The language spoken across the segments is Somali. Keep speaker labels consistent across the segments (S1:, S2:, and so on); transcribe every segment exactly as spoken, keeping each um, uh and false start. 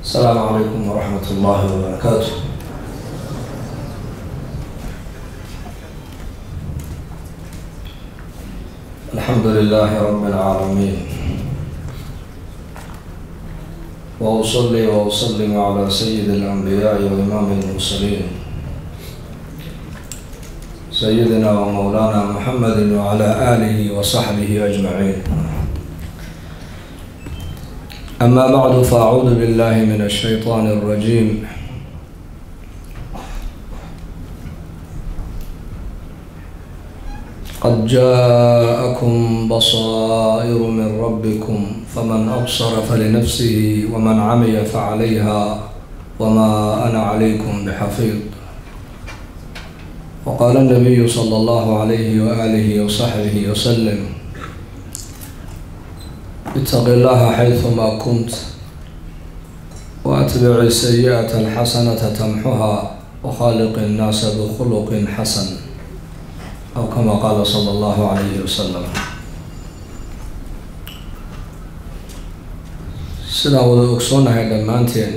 S1: السلام عليكم ورحمة الله وبركاته. الحمد لله رب العالمين، وأصلي وأسلم على سيد الأنبياء وإمام المرسلين سيدنا ومولانا محمد وعلى آله وصحبه أجمعين. أما بعد، فأعوذ بالله من الشيطان الرجيم. قد جاءكم بصائر من ربكم فمن أبصر فلنفسه ومن عمي فعليها وما أنا عليكم بحفيظ. وقال النبي صلى الله عليه وآله وصحبه وسلم: اتق الله حيثما كنت وأتبع السيئة الحسنة تمحها وخالق الناس بخلق حسن، أو كما قال صلى الله عليه وسلم. sidaan wada ogsoonahay dhammaanteen,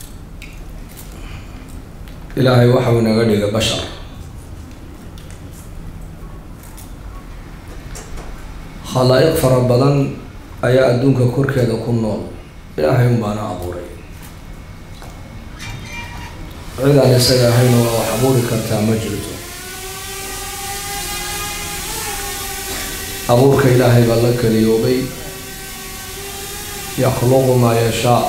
S1: ilaahay waxa uu naga dhigay bashar. khalaa'iq fara badan ayaa adduunka korkeeda ku nool, ilaahay unbaana abuuray. cidaan isaga ahayn oo wax abuuri kartaa ma jirto. abuurka ilaahay baa la keliyoobay. yakhluqu maa yashaa,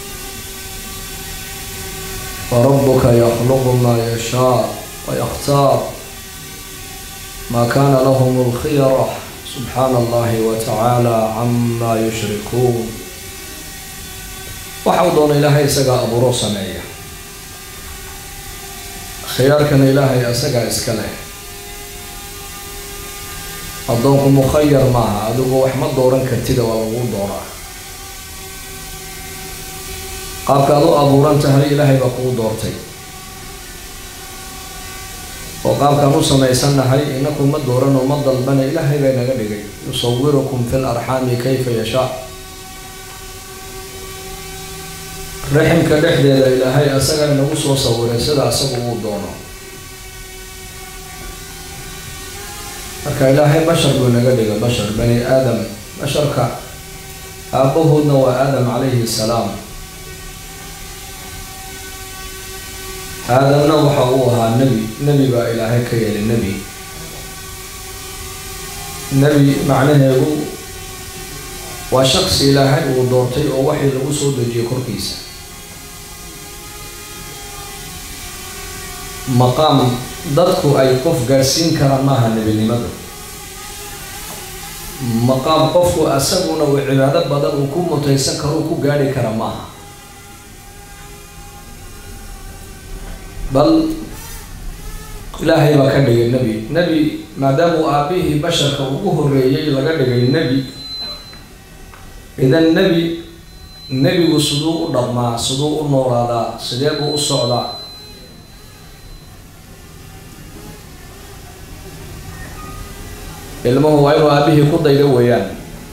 S1: wa rabbuka yakhluqu maa yashaa wa yakhtaar maa kaana lahum alkhiyara subxaana allahi wa tacaala camaa yushrikuun. waxa uu doona ilaahay isagaa abuuroo sameeya. khiyaarkana ilaahay isagaa iska leh. addoonku mukhayar maaha, adigu wax ma dooran kartida waa lagu dooraa. qaabka ad u abuuran tahay ilaahay baa kugu doortay, oo qaabkaan u samaysannahay inaku ma dooran oo ma dalbana, ilaahay baa naga dhigay. yusawirukum fi larxaami kayfa yashaa. raximka dhexdeeda ilaahay asagaa nagu soo sawiray sida asagu uu doono. marka ilaahay bashar buu naga dhigay, bashar bani aadam. basharka aabbahoodna waa aadam calayhi salaam. aadamna waxa uu ahaa nebi. nebi baa ilaahay ka yeelay nebi. nebi macnaheedu waa shaqsi ilaahay uu doortay oo waxii lagu soo dejiyay korkiisa. maqaam dadku ay qof gaarsiin karaan maaha nebinimada. maqaam qofku asaguna uu cibaado badan uu ku mutaysan karo uu ku gaadhi kara maaha. bal ilaahay baa ka dhigay nebi. nebi maadaama uu aabbihii basharka ugu horreeyay laga dhigay nebi, idan nebi nebigu siduu u dhaqmaa, siduu u noolaadaa, sidee buu u socdaa? ilmuhu waa inuu aabbihii ku dayda weeyaan.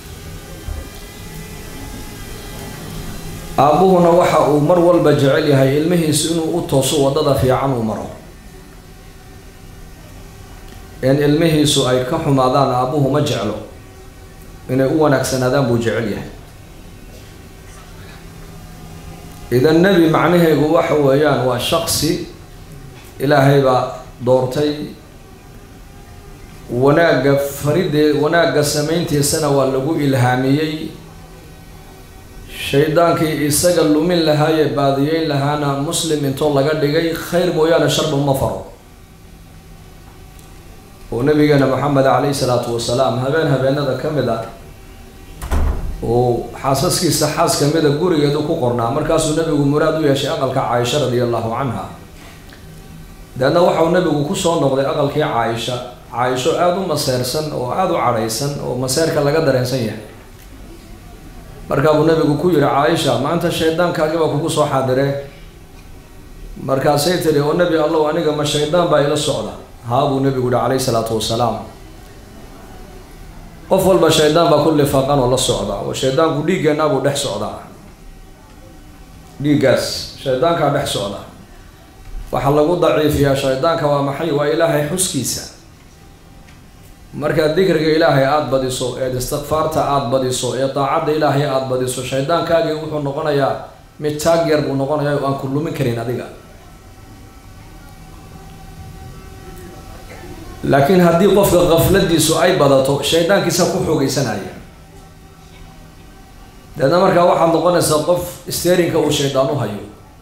S1: aabbuhuna waxa uu mar walba jecel yahay ilmihiisu inuu u tooso waddada fiican uu maro. in ilmihiisu ay ka xumaadaan aabbuhu ma jeclo, inay u wanaagsanaadaan buu jecel yahay. idan nebi macnaheegu waxa weeyaan waa shaqsi ilaahay baa doortay. wanaagga faridee wanaagga samayntiisana waa lagu ilhaamiyey. shaydaankii isaga lumin lahaayee baadiyeyn lahaana muslim intoo laga dhigay, khayr mooyaane sharba ma faro. oo nabigeena maxamed calayhi salaatu wasalaam habeen habeenada ka mid ah oo xaasaskiisa xaas ka mida gurigeedu ku qornaa, markaasuu nabigu muraad u yeeshay aqalka caaisha radia allahu canha. deedna waxauu nabigu kusoo noqday aqalkii caaisha. caaisho aada u maseersan oo aada u cadhaysan oo maseerka laga dareensan yahay. markaa buu nabigu ku yihi, caaisha, maanta shaydaankaagi baa kugu soo xaadiree. markaasay tiri, oo nebi allow, aniga ma shaydaan baa ila socda? haa buu nabigu yihi calayhi salaatu wasalaam. qof walba shaydaan baa ku lifaaqan oo la socda, oo shaydaanku dhiiggeenna buu dhex socdaa. ديجاس شيطان كان بحسونا وحلقوا ضعيف يا شيطان كوا محي وإلهي حسكيسا مركز ذكر إلهي عاد بديسو استغفارته عاد بديسو طاعة إلهي عاد بديسو شيطان كاجي وحنا نقولنا يا متاجر ونقولنا يا وان كل من كرينا ديجا لكن هدي قف غفلة ديسو أي بداتو شيطان كيسا كوحو جيسنايا لأن مركز واحد نقولنا سقف استيرين كو شيطانو هيو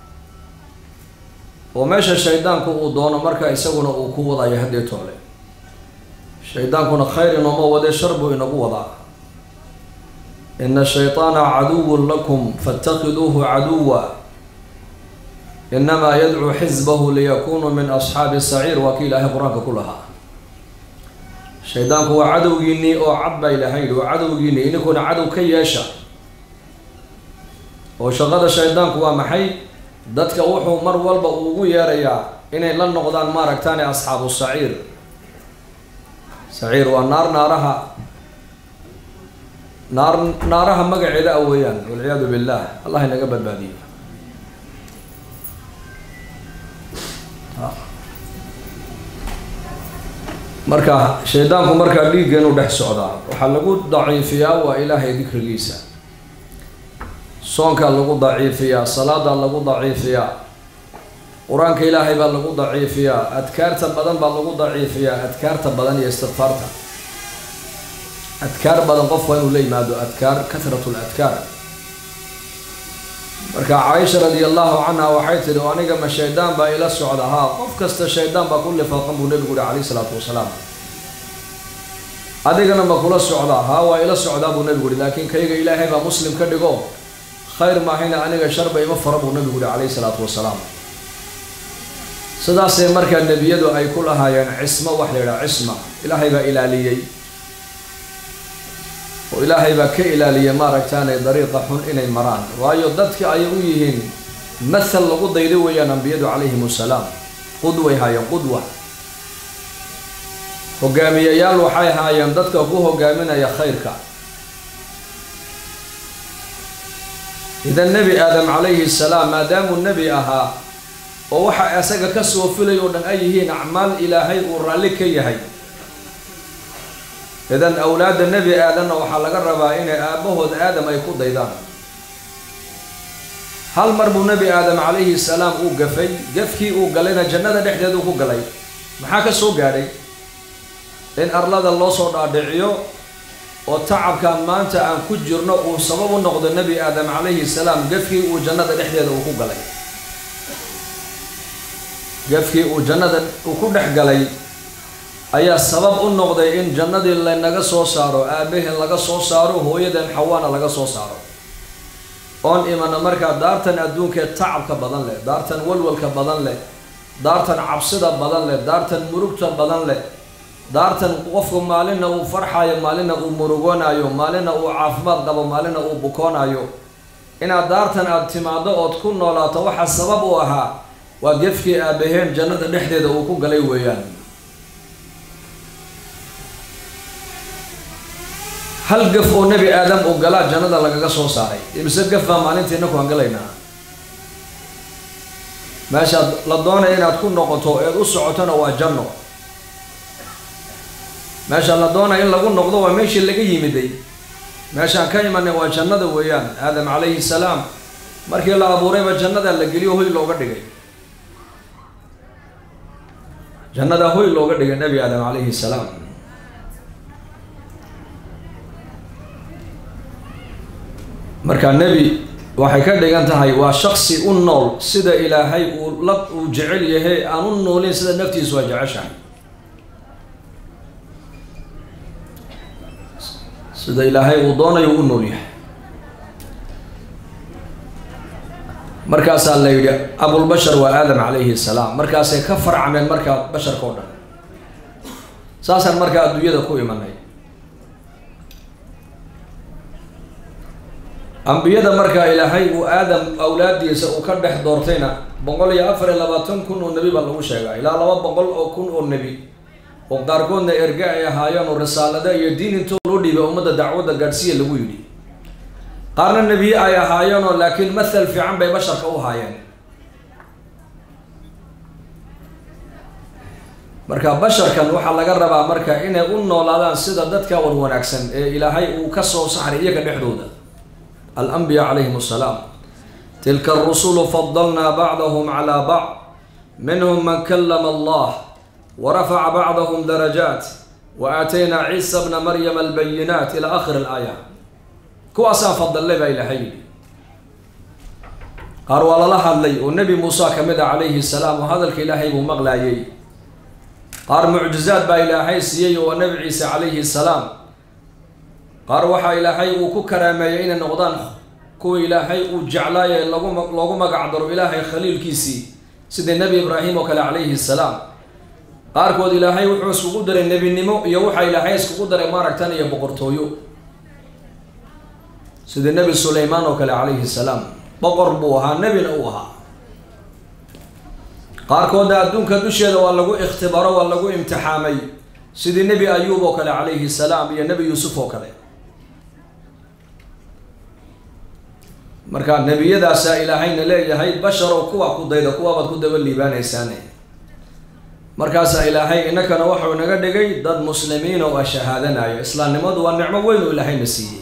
S1: وماشى الشيطان كو دونا مركز يسوونه وكو ضايع هدي تولي الشيطان كنا خير إنه ما وده شربه إنه وضع إن الشيطان عدو لكم فاتخذوه عدوا إنما يدعو حزبه ليكونوا من أصحاب السعير وكيل أهل قرآن كلها الشيطان هو عدو جيني أو عبا إلى هيد وعدو جيني إن يكون عدو كياشا وشغل الشيطان هو محي ضدك وحو مر والبا ويا ريا إن لن نقضان مارك تاني أصحاب السعير سعير والنار نارها نار نارها مقعدة أويان والعياذ بالله الله ينقبل بادي مركا شيطانكم مركا ليجن ودح سعدا وحلقوا ضعيفيا وإلهي ذكر ليسا صونك لقوا ضعيفيا صلاة لقوا ضعيفيا قرآنك إلهي بقى لقوا ضعيفيا أذكارت بدن بقى لقوا ضعيفيا أذكارت بدن يستغفرت أذكار بدن قفوا إنه لي مادو أذكار كثرة الأذكار مركا عائشة رضي الله عنها وحيث لو أنا قم الشيطان بقى إلى السعودة ها قف كست الشيطان بقى كل فالقنب النبي عليه الصلاة والسلام هذا كان بقول السعودة ها وإلى السعودة أبو النبي لكن كي إلهي بقى مسلم كدقو خير ما هنا أنا شرب يمفر أبو النبي عليه الصلاة والسلام سداس مركا النبي يدو أي كلها يعني عصمة وحليلة عصمة إلهي بقى إلاليي وإلهي بقى كإلاليي ما ركتاني طريقة حن إني مران وأيو ضدك أيويهن مثل لقضة يدو يا نبي عليهم السلام قدوة هاي قدوة وقامي يال وحي هاي ضدك أبوه قامنا يا خيرك إذا النبي آدم عليه السلام ما دام النبي أها ووحى أساق كسو فيلي ودن أيهين أعمال إلهي ورالك يهي إذن أولاد النبي آدم وحلق الربائن آبه آدم يكون ديدان هل مربو النبي آدم عليه السلام أو قفي قفكي أو قلينا جنة نحدد أو قلي محاك السوق قالي إن أرلاد الله صور دعيو وتعب كان ما أنت أن كجرنا وسبب النقد النبي آدم عليه السلام قفكي وجنة نحدد أو قلي قفكي وجنة وكل حقلي أي سبب النقد إن جنة اللي نجسوا صاروا أبيه اللي نجسوا صاروا هو يدن حوانا اللي نجسوا صاروا أن إيمان مركا دارتن أدونك تعب كبدن له دارتن ولول كبدن له دارتن عبسدة بدن له دارتن مروكة بدن له دارتن وقف مالنا وفرحة مالنا ومروجنا يوم مالنا وعافمات قبل مالنا وبكونا يوم إن دارتن اعتماد أو تكون ولا توحى السبب وها وقفك أبيهن جنة نحدد وكون قلي ويان هل قفوا نبي آدم وقلا جنة لقى قصو صاري بس قفوا مالنتي إنكم قلينا ماشي لدونا إن تكون نقطة الأسعتنا وجنة ماشي لدونا إن لقون نقطة وماشي اللي جي مدي ماشي كيما وجنة ويان آدم عليه السلام مركي الله أبو ريبة جنة اللي قليه هو اللي قدقي جنة هو اللي قدقي النبي آدم عليه السلام مركا النبي waxay ka dhigan tahay waa shakhsi u nool sida ilaahay uu la uu jecel yahay aan u noolin sida naftiisu waa jeceshahay sida ilaahay uu doonayo u nool yahay markaas la yiri abul bashar wa aadam alayhi salaam markaas ay ka farcameen marka bashar ko dhan saasan marka adduunyada ku imanay أنبياء مركا إلهي وآدم أولادي سأكره دورتنا بقول يا أفر لباتن كن النبي بالله شجع إلى لبا بقول أو كن النبي وقدركون إرجع يا هايان الرسالة ده يدين تولدي بأمة الدعوة الجرسية اللي ويدي قارن النبي أي هايون لكن مثل في عم بشر كأو هايين مركا بشر كان وحا لغا ربا مركا إنay u noolaadaan sida dadka wan wanaagsan ee Ilaahay uu ka soo saxray iyaga dhexdooda al-anbiya alayhim assalam tilka ar-rusul faddalna ba'dahum ala ba'd minhum man kallama Allah wa rafa'a ba'dahum darajat wa atayna Isa ibn Maryam al-bayyinat ila akhir al-aya kuwaasa faddalay ba Ilaahay qaar wala la hadlay oo nabi Musa kamida alayhi salam oo hadalka Ilaahay buu maqlaayay قار معجزات با إلهي سيئي ونبي عيسى عليه السلام قار وحا إلهي وكو كراميين النقضان كو إلهي وجعلاي لغو مقعدر إلهي خليل كيسي سيد النبي إبراهيم وكلا عليه السلام قار كود إلهي وحوس قدر النبي النمو يوحى إلهي سكو قدر مارك تاني بقرطويو سيد النبي سليمان وكلا عليه السلام بقربوها نبي نوها قاركود أدونك دوشيدا waa lagu ikhtibaro waa lagu imtixaamay sidii nabi ayub oo kale alayhi salaam iyo nabi yusuf oo kale marka nabiyadaas ilaahayna leeyahay bashar oo kuwa ku dayda kuwa bad ku daba liibaanaysaan markaas ilaahay inakana wuxuu naga dhigay dad muslimiin oo shahaadanayo islaamnimadu waa nicmo weyn oo ilaahay nasiiyay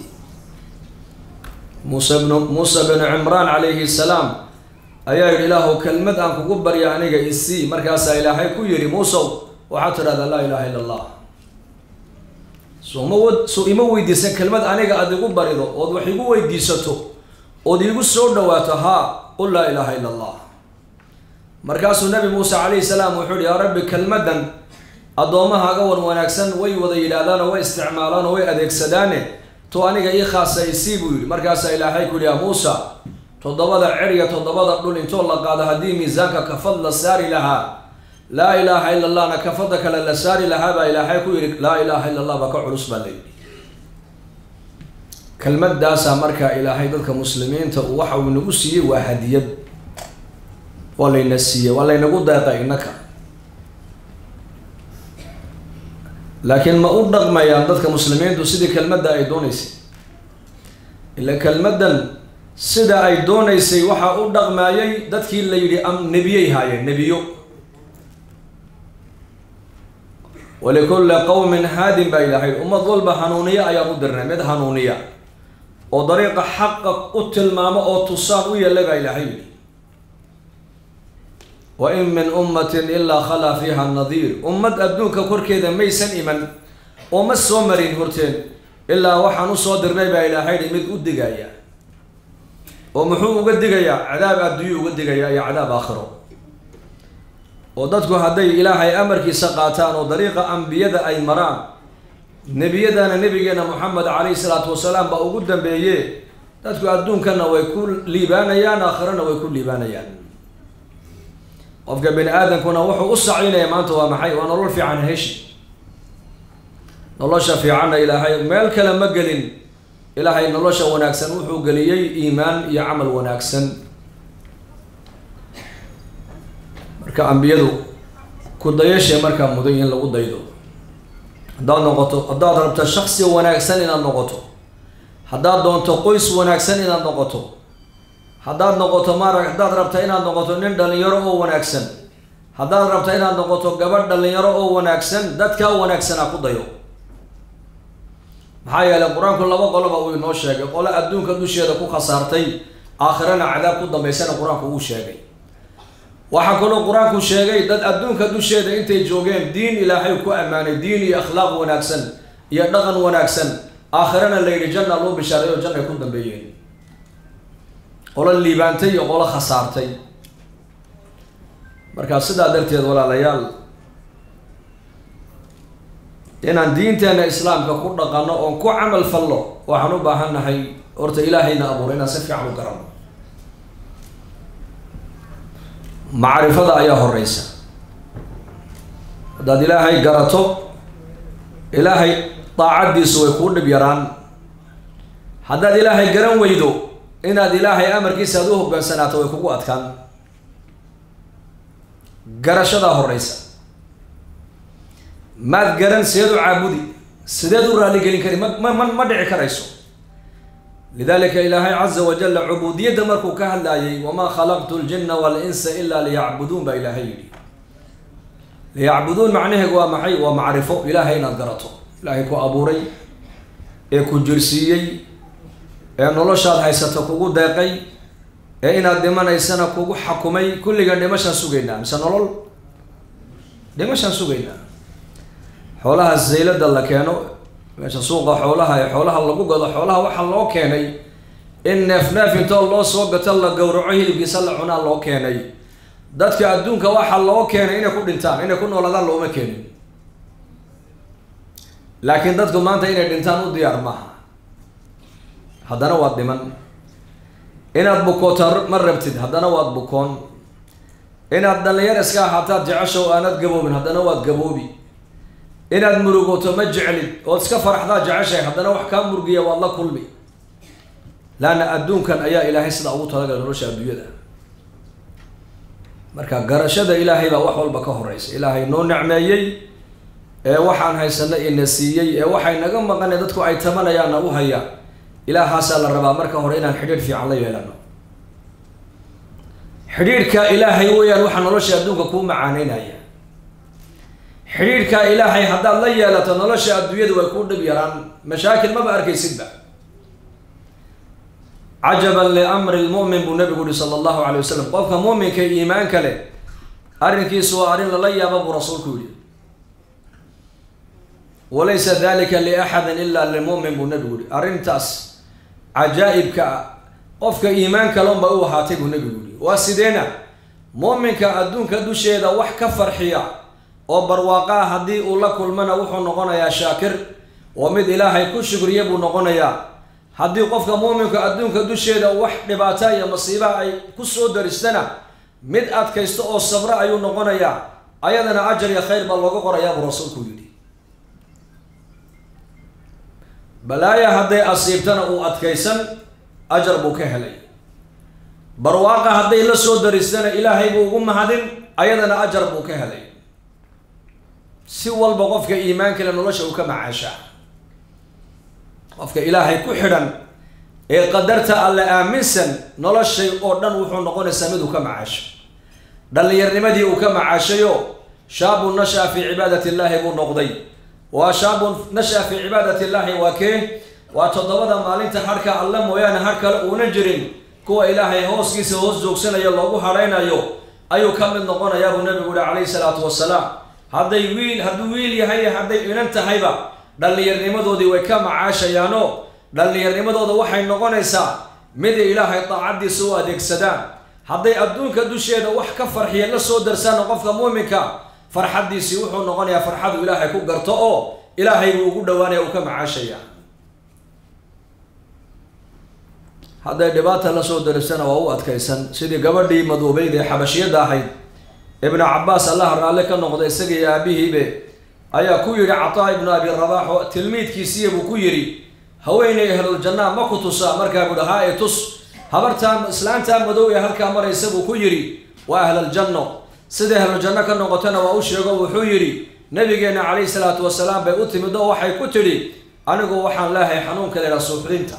S1: Musa ibn Musa ibn Imran alayhi salaam ayaa ilaahu kalmad aan kugu bariyo aniga isii markaas ilaahay ku yiri Musa waxa tirada la ilaha illa Allah soo soo ima weydiisan kalmad aniga aad igu barido oo wax igu weydiisato oo igu soo dhawaato ha qul la ilaha illa Allah markaas nabi Musa alayhi salaam wuxuu ya rabbi kalmadan adoomahaga wan wanaagsan way wada yiraahdaan oo way isticmaalaan oo way adeegsadaan to aniga ii khaasaysi buu yiri markaas ilaahay ku yiri Musa تضبط عرية تضبط دول إن شاء الله قاعد هدي ميزانك كفضل الساري لها لا إله إلا الله أنا كفضلك للساري لها با إلهي كويرك لا إله إلا الله بك عرس بالليل كلمة داسة مركا إلهي ذلك مسلمين توحوا ونقصي واحد يد ولا ينسيه ولا ينقود داتا إنك لكن ما أردق ما ينددك مسلمين تسيدي كلمة دا أيدونيسي إلا كلمة دا sida ay doonaysay waxa u dhaqmaayay dadkii la yiri am nabiyay haayeen nabiyo wala kullu qawmin hadin ba ilahay ummad walba hanuuniya ayaa u dirnay mid hanuuniya oo dariiqa xaq u tilmaamo oo tusaan u yeelay ba ilahay wa in min ummatin illa khala fiha an-nadhir ummad adduunka korkeeda maysan iman oo ma soo marin horteen illa waxaan u soo dirnay ba ilahay mid u digaya ومحو uga digaya cadaab adduunyo uga digaya iyo cadaab aakhiro oo dadku haday ilaahay amarkiisa qaataan oo dariiqa anbiyada ay maraan nabiyadana nabigeena Muhammad alayhi salatu wasalaam ba ugu dambeeyay dadku adduunkana way ku liibaanayaan aakhirana way ku liibaanayaan qofka bani aadamkuna wuxuu u sacinaya maanta waa maxay waa nolol fiican heeshi nolosha fiican ilaahay meel kale ma galin إلهي نلوشة وناكسن وحو قليي إيمان يعمل وناكسن مركا أنبيادو كودايشي مركا مدين لغو دايدو هدا نغطو هدا ضربت شخصي وناكسن إنا نغطو هدا دونتو قويس وناكسن إنا نغطو هدا نغطو مارك هدا ضربت إنا نغطو نندل يرو وناكسن هدا ضربت إنا نغطو قبردل يرو وناكسن دادكا وناكسن أكو دايو maxaa yeelay quraanku laba qoloba uu inoo sheegay qolo adduunka dusheeda ku khasaartay aakhirana cadaab ku dambeysana quraanku uu sheegay waxa kale quraanku sheegay dad adduunka dusheeda intay joogeen diin ilaahay ku amaanay diin iyo akhlaaq wanaagsan iyo dhaqan wanaagsan aakhirana leeyri janna loo bishaareeyo janna ku dambeeyeen qolo liibaantay iyo qolo khasaartay marka sidaa darteed walaalayaal inaan diinteena islaamka ku dhaqano oo ku amal fallo waxaan u baahanahay horta ilaahayna abuurayna si fiican u garano maarifada ayaa horeysa dad ilaahay garato ilaahay taacadiisu way ku dhib yaraan haddaad ilaahay garan weydo inaad ilaahay amarkiisa aad u hoggaansanaato way kugu adkaan garashada horeysa ما تقرن سيدو عابدي سيدو رالي قلين كريم ما ما ما دعي كريسو لذلك إلهي عز وجل عبودية مركو كهلاي وما خلقت الجن والإنس إلا ليعبدون بإلهي ليعبدون معناه هو محي ومعرفه إلهي نقرته إلهي كو أبوري كو جرسيي نولوشاد هايساتو كوغو داقي إنا دمان إيسانا كوغو حكومي كل جان دمشان سوغينا مثلا نولول دمشان سوغينا حولها الزيلة دالا كانوا ماشا سوقا حولها حولها اللقو قضا حولها وحا لو كيني إن نفناف انتو الله سوقا تلا قورعيه اللي بيسلعونا الله كيني دادك أدونك وحا لو كيني إنا كون دنتان إنا كون ولدان لو ما كيني لكن دادك ما انت إنا دنتان وديار معها هذا نواد دمان إنا بكوتر مربتد هذا نواد بكون إنا الدنيا اسكا حتى جعشوا وأنا تقبوبين هذا نواد قبوبي إنا المرقوتو مجعلي وتسكا فرح ذا جعشي هذا نوح كان مرقية والله كل بي لأن أدون كان أيا إلهي صدا أبو طلاق الروش أبيو ذا مركا قرشة إلهي بوحول بكه الرئيس إلهي نو نعميي وحان هاي سنة النسيي وحي نقم مغاني دادكو أي تمنى يا نوها يا إله حاسال الربا مركا هورينا الحديد في علي لانو حديد كإلهي ويا روحا نروش أدونك كو معانينا يا حديد كإلهي حدا الله يلا تنروش أدويد ويكون بيران مشاكل ما بأركي سبا عجبا لأمر المؤمن بالنبي صلى الله عليه وسلم قفك مؤمن كي إيمان كله أرنكي سوارين لله يا باب رسول كولي وليس ذلك لأحد إلا للمؤمن بالنبي أرنتاس عجائب كا قفك إيمان كلام بقوا حاتي بالنبي واسدينا مؤمن كأدون كدو شيء ده وح كفر حيا وبرواقع هدي الله كل من وحنا نقنا يا شاكر ومد إلهي كل شكر يبو نقنا يا هدي قفك مؤمن كأدون كدو شيء ده وح نباتاي مصيبة أي كسر درستنا مد أتكيستو الصبر أيو نقنا يا أيضا أجر يا خير بالوقور يا برسول كولي بلايا هدي أصيبتنا أو أتكيسن أجر بوكهلي برواقة هدي لسو درستنا إلهي بوغم هدين أيضا أجر بوكهلي سوى البقفك إيمانك لنرشأ كما عاشا قفك إلهي كحرا إيه قدرت ألا آمنسا نرشأ أردن وحن نقول سميد كما عاشا دل يرمدي كما عاشا شاب نشأ في عبادة الله بو نقضي وشاب نشأ في عبادة الله وكيه وتضبط مالين حركة الله ويانا حركة ونجرين كو إلهي هوس كيس هوس جوكسنا يلقو حرينا يو أيو كمل نقونا يا أبو النبي عليه الصلاة والسلام هذا يويل هذا ويل يهي هذا يننت هيبة دل يرمدو دي وكما عاش يانو دل يرمدو دي وحي نقونا يسا مد إلهي طاعدي سوى ديك سدان هذا أدون كدوشي دا وح كفر حيا لسو درسان وقفك مؤمنك فرحدي سيوحو نقونا يا فرحدو إلهي كو قرطو إلهي وقود دواني وكما عاش يان هذا دبات الله سود درسنا وهو أتكيسن سيدي قبردي مذوبي ذي حبشية داحيد ابن عباس الله رالك النقطة يسقي أبيه به أيا كويري عطاء ابن أبي الرباح تلميذ كيسيب كويري هوين أهل الجنة ما كتوسا مركب دهاء تس هبرتام إسلام تام مذوي أهل كامر يسبو كويري وأهل الجنة سيدي أهل الجنة كالنقطة وأوشيغ وحويري نبينا عليه الصلاة والسلام بأوتي مدو وحي كتري أنا جو وحن الله حنون كذا رسولينتا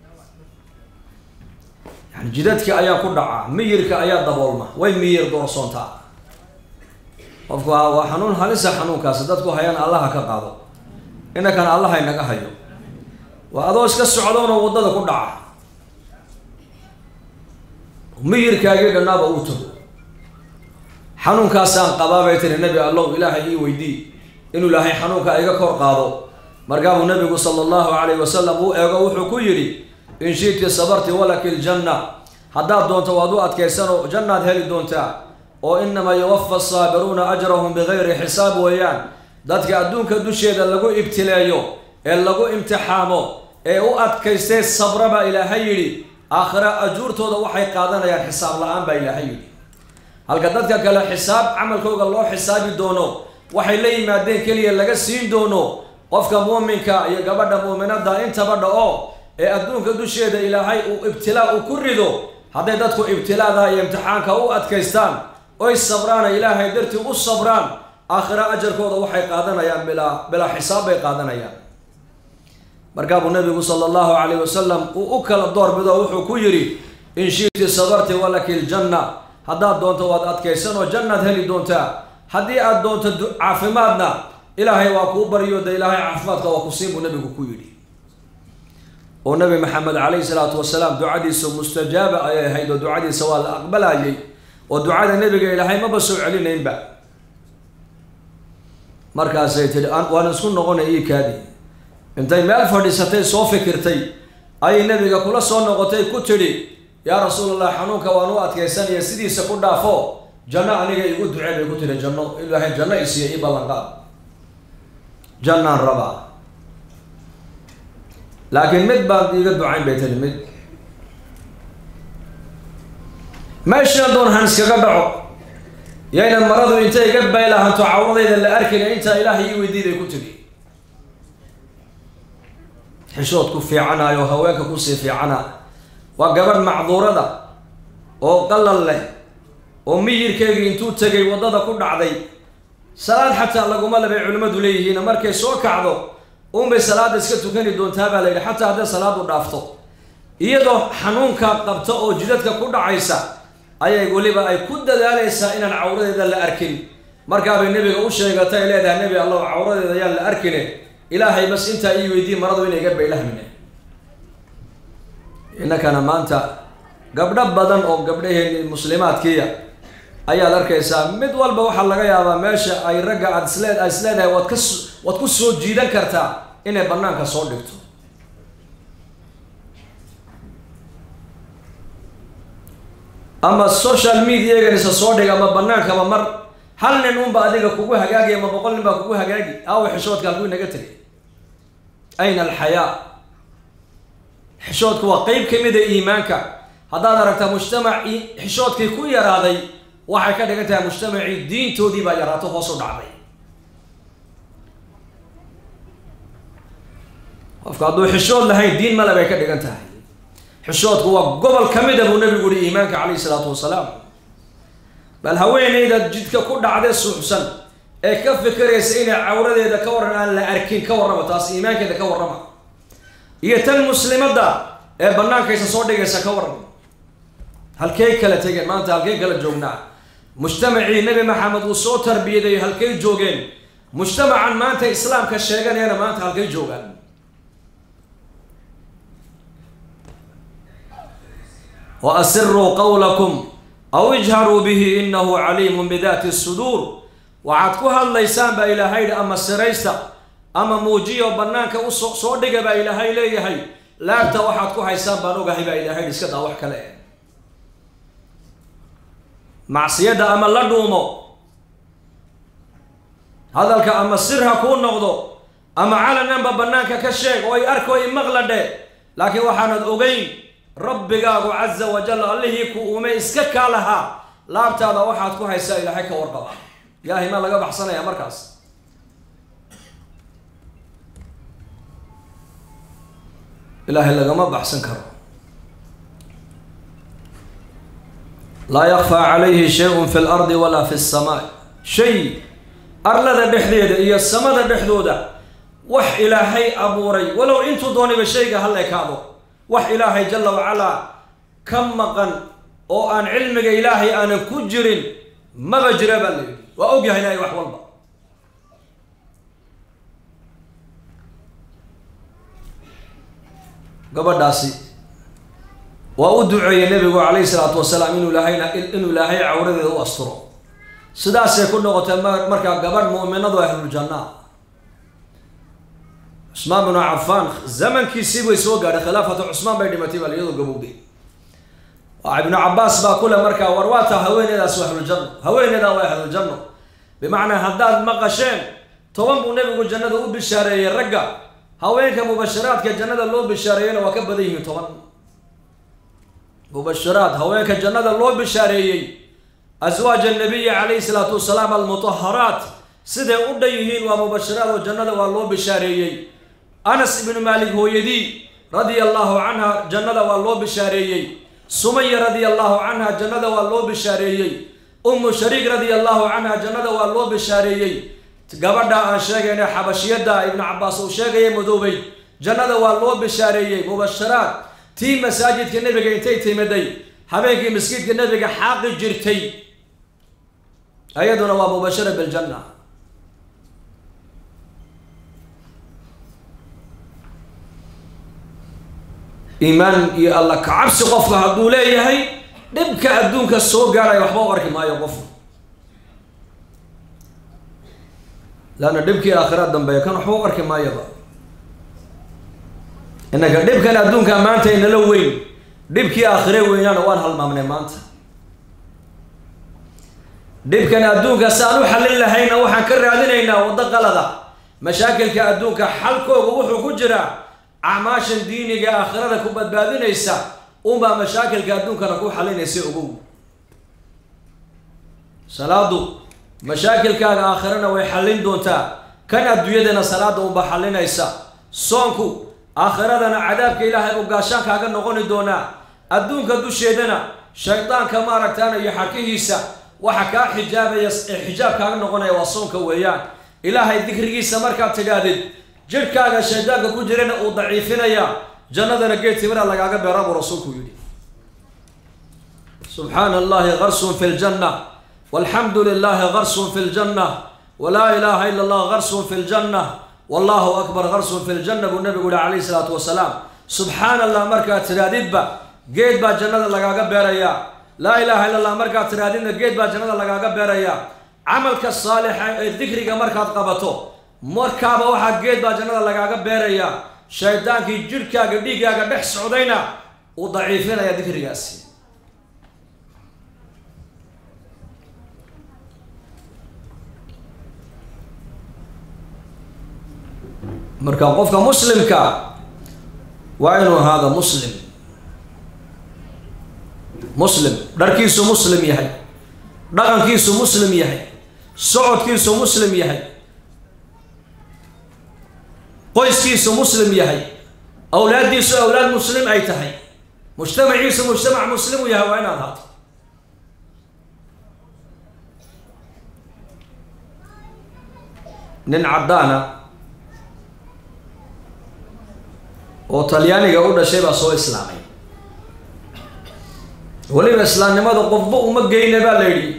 S1: يعني جدتك أيام كردعة ميرك أيام دبولما وين مير دورسونتا قفوا وحنون هلسه حنون كاسدتكو هيان الله كقادو إن كان الله إنك هيو وأدوس كالسعودون وودده كردعة ميرك أيام النابا أوتو حنون كاسان قبابة النبي الله إلهي ويدي إنه الله حنون كأيام كرقادو مرقام النبي صلى الله عليه وسلم هو أيام كيري إن شئت صبرت ولك الجنة حداد دون توادوات كيسانو جنة هلي دونتا وإنما يوفى الصابرون أجرهم بغير حساب ويان داتك أدونك دوشي دا لغو ابتلايو اللغو امتحامو ايو أد كيسي الصبر با إلى هيري آخر أجور تودا وحي قادنا يا حساب لآن با إلى هيري هل قدتك كلا حساب عمل كوغ الله حسابي دونو وحي لي مادين كليا لغا سين دونو قفك مؤمنك يا قبدا مؤمنات دا انت بدا او ee adduunka dusheeda ilaahay uu ibtilaa u ku rido haday dadku ibtilaada iyo imtixaanka u adkaystaan oo sabraan ilaahay dartii u sabraan aakhira ajarkooda waxay qaadanayaan bila bila xisaab ay qaadanayaan مركب النبي صلى الله عليه وسلم وأكل الدور بذا وحو كيري إن شئت صبرت ولك الجنة هذا دونت واد كيسن وجنة هلي دونتا هدي أد دونت عافمادنا إلهي وكوبر يود إلهي عافمادك وكسيم النبي كيري والنبي محمد عليه الصلاة والسلام دعاء سو مستجابة أي هيدا دعاء سوال أقبل أي ودعاء النبي إلهي ما بسوا علينا ينبع مركز سيتي وأنا سكون نقول إيه كادي أنت ما الفريستي سو فكرتي أي النبي كل صون نقطي كتري يا رسول الله حنوك وانوات كيسان يا سيدي سكون دافو جنة أنا جاي يقول دعاء كتري جنة إلهي جنة يسيء يبلغ جنة الربع لكن مد بعد يقدر دعاء بيت المد ما يشندون هنس كقدعوا يعني المرض أنت يقبل إلى أن تعوض إذا اللي أركن أنت إلهي يودي ذي كتبي حشوت كفي عنا يهواك كوسي في عنا وقبل معذورة ده وقل الله ومير كي أنتو تجي وضد كل عضي سلاد حتى الله قملا بعلماء دوليه هنا مركز سوك عضو أم بسلاد اسكتو كان يدون تابع لي حتى هذا سلاد ودافته يدو حنونك قبته أو جدتك كل عيسى أي يقول لي بقى كود ذلك سائنا عورة ذا اللي أركن مركب النبي وش يقطع إلى ذا النبي الله عورة ذا اللي أركنه إلهي بس أنت أيوة دي مرض وين يجيب إله منه إنك أنا ما أنت قبل بدن أو قبل المسلمات كيا أي الأركيسا مدول بوح الله جاي هذا ماشي أي رجع أسلاد أسلاد وتكس وتكس جيدا كرتا إنه بنانك صادقته أما السوشيال ميديا يعني صادق أما بنانك أما مر هل ننوم بعدين كوكو هجاجي أما بقول نبى كوكو هجاجي أو حشوت قالوا نجتري أين الحياة حشوت كوا قيب كمية إيمانك هذا دركت مجتمع حشوت كي كوي راضي واحد كده أنت مجتمع الدين تودي بجراته فصل عضي وفقدوا حشوت لهاي الدين ما لا بيكده أنت حشوت كوا قبل كمية أبو النبي يقول إيمانك عليه الصلاة والسلام بل هوين إذا جدك كل عدد سحسن كيف فكر يسئين عورة إذا كورنا لا أركين كورنا تاس إيمانك إذا كورنا يتم مسلم ده بناك يسصدق يسكورنا هالكيك لا تيجي ما أنت هالكيك لا جونا مجتمعي النبي محمد وصوت تربية هالكيك جوجين مجتمعا ما أنت إسلام كالشيغان أنا ما أنت هالكيك جوجان وأسروا قولكم أو اجهروا به إنه عليم بذات الصدور وعدكوها الليسان بإلى هيدا أما السريسة أما موجية وبنانك صودق بإلى هاي لي هاي لا توحدكوها يسان بانوغا هي بإلى هيدا اسكت أوحك لأي معصية أما اللدومو هذا الك أما السرها كون نغضو أما على نمبا بنانك كالشيك وي أركو يمغلد لكن وحاند أغين ربك عز وجل الله يكو وما يسكك لها لا بتاع واحد كو هيسا الى حكا ورقبه يا هي ما لقى بحصنا يا مركز اله الا ما بحسن كرو لا يخفى عليه شيء في الارض ولا في السماء شيء ارلد بحديد هي السماء بحدوده وح الهي ابوري ولو انتو دوني بشيء هلا كادو وح إلهي جل وعلا كم مقن أو أن علمك إلهي أنا كجر ما بجرب لي وأوجه إلهي وح والله قبل داسي وأدعي النبي عليه الصلاة والسلام إنه إلهي إنه إلهي عورده وأسطره سداس يكون نقطة مركب قبل مؤمن أهل الجنة عثمان بن عفان زمن كيسيبو يسوق على خلافة عثمان بن متيب اليوم قبودي وابن عباس باكل مركا ورواتا هوين إلى سوح الجنة هوين إلى واحد الجنة بمعنى هداد مقشين توم النبي الجنة ذو بالشارعية الرجع هوين كمبشرات كالجنة اللو بالشارعية وكبديه توم مبشرات هوين كالجنة اللو بالشارعية أزواج النبي عليه الصلاة والسلام المطهرات سيدة أديهين ومبشرات والجنة واللو بالشارعية أنس بن مالك هو يدي رضي الله عنها جنة والله بشاريي سمية رضي الله عنها جنة والله بشاريي أم شريك رضي الله عنها جنة والله بشاريي قبل أن شاقنا حبشية ابن عباس وشاقي مدوبي jannada waa loo bishareeyay mubasharaat tii masaajidka nabiga intay timaday habeenkii masjidka nabiga xaqi jirtay ayaduna waa mubashara bil janna iimaan iyo alla ka cabsi qofka haduu leeyahay dhibka adduunka soo gaaray waxba u arki maayo qof laana dhibkii aakhirada dambe kan waxba u arki maayo innaga dhibkan adduunka maanta inala weyn dhibkii aakhire weynana waan halmaamnay maanta dhibkan adduunka saan u xalin lahayna waxaan ka raadinaynaa wada qalada mashaakilka adduunka xalkooga wuxuu ku jiraa acmaashan diiniga aakhirada ku badbaadinaysa uma mashaakilka adduunkana ku xalinaysa ugu salaadu mashaakilkaaga aakhirana way xalin doontaa kan adduunyadana salaada uma xalinaysa soonku aakhiradana cadaabka ilaahay u gaashaan kaaga noqoni doonaa adduunka dusheedana shaydaanka ma aragtaan iyo xarkihiisa waxa ka xijaabaya xijaab kaaga noqonaya waa soonka weeyaan ilaahay dhikrigiisa markaad tidhaahdid jirkaaga shaydaanka ku jirana uu daciifinaya jannadana geed timira lagaaga beerabu rasuulku yidhi subxaana allahi garsun fi ljanna walxamdu lillahi garsun fi ljanna walaa ilaaha ila allah garsun fi ljanna wallahu akbar garsun fi ljanna buu nabigu yihi calayhi salaatu wasalaam subxaana allah markaad tidhaahdidba geed baa jannada lagaaga beeraya laa ilaaha illa allah markaad tidhaahdidna geed baa jannada lagaaga beeraya camalka saalixa ee dikriga markaad qabato markaaba waxaa geed baa jannada lagaaga beeraya shaydaankii jirkaaga dhiiggaaga dhex socdayna uu daciifinaya dikrigaasi marka qofka muslimka waa inuu ahaado muslim muslim dharkiisu muslim yahay dhaqankiisu muslim yahay socodkiisu muslim yahay qoyskiisu muslim yahay awlaadiisu awlaad muslim ay tahay mujtamaciisu mujtamac muslim u yahay waa inaad ahaato nin caddaana oo talyaaniga u dhashay baa soo islaamay weliba islaamnimada qofba uma geyna baa la yidhi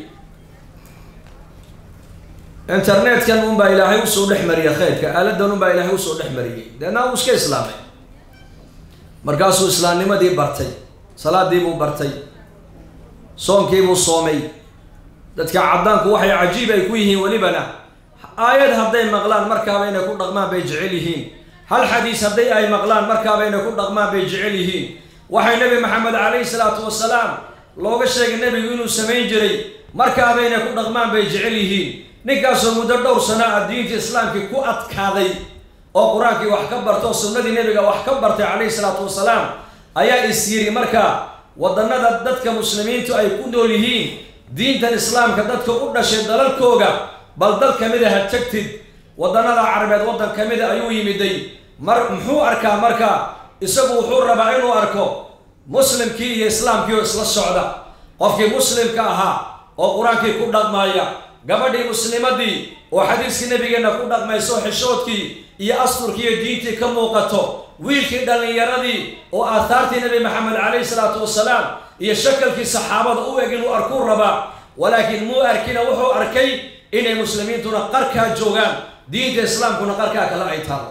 S1: internetkan unbaa ilaahay usoo dhex mariyay khayrka aaladan unbaa ilaahay usoo dhex mariyay deedna uu iska islaamay markaasuu islaamnimadii bartay salaadii buu bartay soonkii buu soomay dadka caddaanku waxay cajiib ay ku yihiin welibana aayad hadday maqlaan markaaba inay ku dhaqmaan bay jecel yihiin hal xadiis hadday ay maqlaan markaaba inay ku dhaqmaan bay jecel yihiin waxay nabi maxamed calayhi salaatu wasalaam looga sheegay nebigu inuu samayn jiray markaaba inay ku dhaqmaan bay jecel yihiin ninkaasoo muddo dhowr sano ah diinta islaamkii ku adkaaday oo qur-aankii wax ka barto oo sunnadii nebiga wax ka bartay calayhi salaatu wasalaam ayaa is yiri markaa wadannada dadka muslimiintu ay ku nool yihiin diintan islaamka dadka u dhashay dalalkooga bal dal ka mid a ha tagtid wadannada carabeed waddan ka mida ayuu yimiday mar muxuu arkaa marka isagu wuxuu rabaa inuu arko muslimkii iyo islaamkii oo isla socda qofkii muslimka ahaa oo qur-aankii ku dhaqmaya gabadhii muslimadii oo xadiiskii nabigeena ku dhaqmayso xishoodkii iyo asturkii iyo diintii ka muuqato wiilkii dhallinyaradii oo aathaartii nabi maxamed calayhi salaatu wasalaam iyo shakalkii saxaabada u eg inuu arkuu rabaa walaakiin muu arkina wuxuu arkay inay muslimiintuna qarkaa joogaan diinta islaamkuna qarkaa kale ay taalo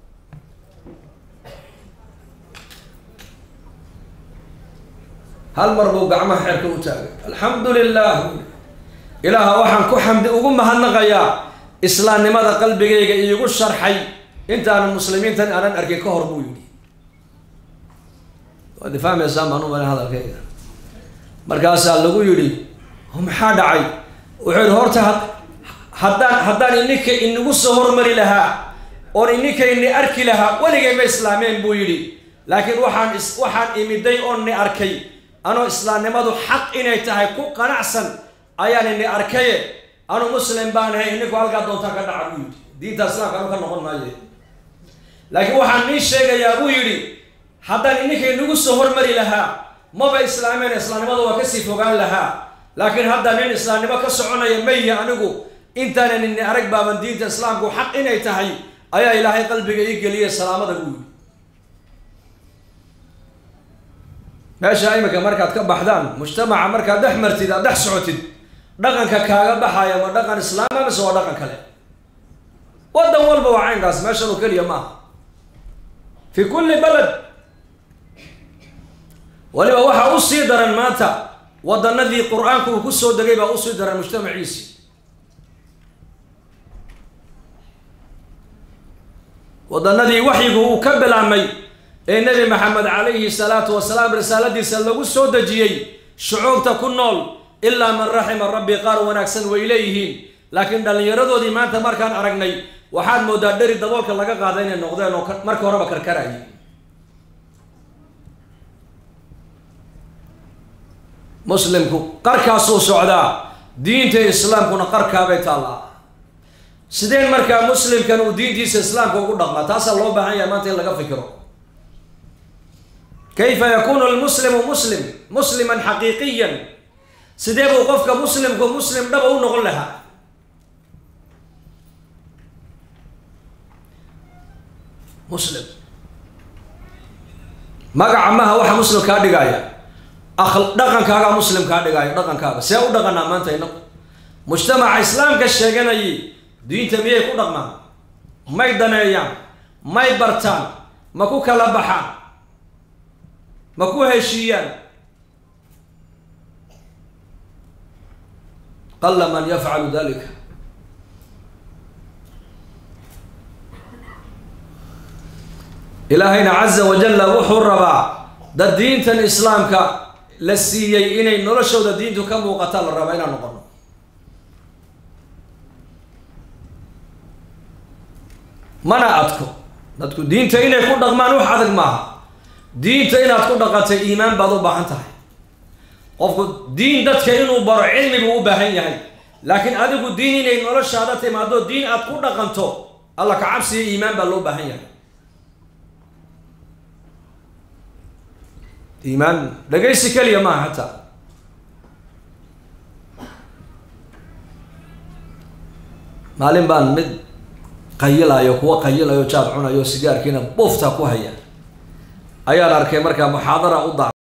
S1: hal mar buu gacmaha xeerka u taagay alxamdu lilah ilaaha waxaan ku xamdi ugu mahadnaqayaa islaamnimada qalbigayga iigu sharxay intaanan muslimiintan aanan arkin ka hor buu yidhi waad fahmaysaa maan u malin hadalkayga markaasaa lagu yidhi maxaa dhacay wuxuu yidhi horta haddaan haddaan ininka inagu soo hormari lahaa oon ininka ini arki lahaa weligay ma islaameen buu yidhi laakiin waxaan is waxaan imiday oon ni arkay anoo islaamnimadu xaq inay tahay ku qanacsan ayaan ini arkaye anuu muslim baan ahay ininku halkaa doontaa ka dhaca buu yidhi diinta islaamka anu ka noqon maaye laakiin waxaan nii sheegayaa buu yidhi haddaan ininka inagu soo hormari lahaa maba islaameen islaamnimadu waa kasii fogaan lahaa laakiin hadda nin islaamnimo ka soconaya mayihi anigu intaanan ini arag baaban diinta islaamku xaq inay tahay ayaa ilaahay qalbiga ii geliyay salaamada buu yidhi meesha imika markaad ka baxdaan mujtamaca markaad dhex martid aad dhex socotid dhaqanka kaaga baxaya ma dhaqan islaam ama soo dhaqan kale wadan walba waa caynkaas meeshan oo kaliya maaha fi kulli balad waliba waxa u sii daran maanta wadanadii qur-aanku uu ku soo degay baa u sii daran mujtamaciisi wadanadii waxyigu uu ka bilaabmay ee nabi maxamed calayhi salaatu wasalaam risaaladiisa lagu soo dejiyey shucuubta ku nool ilaa man raxima rabbi qaar wanaagsan way leeyihiin laakiin dhallinyaradoodii maanta markaan aragnay waxaad moodaa dheri daboolka laga qaaday inay noqdeen oo marka horeba karkarayay muslimku qarkaasuu socdaa diinta islaamkuna qarkaabay taallaa sideen markaa muslimkan uu diintiisa islaamka ugu dhaqmaa taasaa loo baahan yahay maanta in laga fikiro kayfa yakunu almuslimu muslim musliman xaqiiqiyan sidee buu qofka muslimku muslim dhaba u noqon lahaa muslim magaca maha waxa muslim kaa dhigaya dhaqankaaga muslim kaa dhigaayo dhaqankaaga see u dhaqanaa maanta inagu mujtamaca islaamka sheeganayay diinta miyay ku dhaqmaan may daneeyaan may bartaan ma ku kala baxaan ma ku heshiiyaan qalla man yafcalu dalika ilaahayna caza wajalla wuxuu rabaa dad diintan islaamka la siiyey inay noloshooda diintu ka muuqataan la rabaa inaan noqono mana adko dadku diinta inay ku dhaqmaan wax adag maaha diinta inaad ku dhaqantay iimaan baad u baahan tahay qofku diin dadka inuu baro cilmi buu u baahan yahay laakiin adigu diin inay noloshaada timaado diin aad ku dhaqanto alla ka cabsiyo iimaan baa loo baahan yahay iimaan dhagaysi kaliya maaha hataa maalin baan mid qayilayo kuwa qayilayo jaad cunayo sigaarkiina buufta ku haya ayaan arkay markaa muxaadara u daa